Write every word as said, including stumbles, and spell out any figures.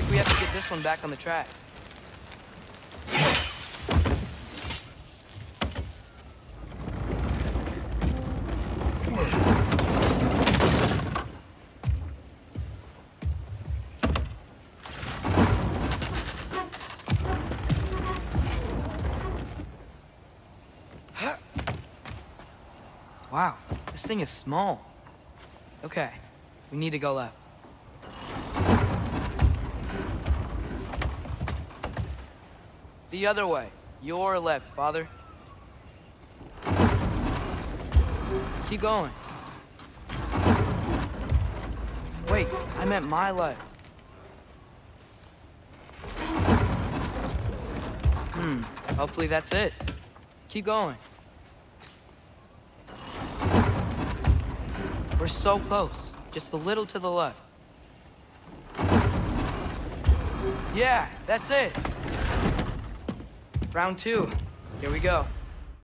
we have to get this one back on the tracks. Wow, this thing is small. Okay, we need to go left. The other way. Your left, Father. Keep going. Wait, I meant my left. Hmm, hopefully that's it. Keep going. We're so close. Just a little to the left. Yeah, that's it. Round two. Here we go.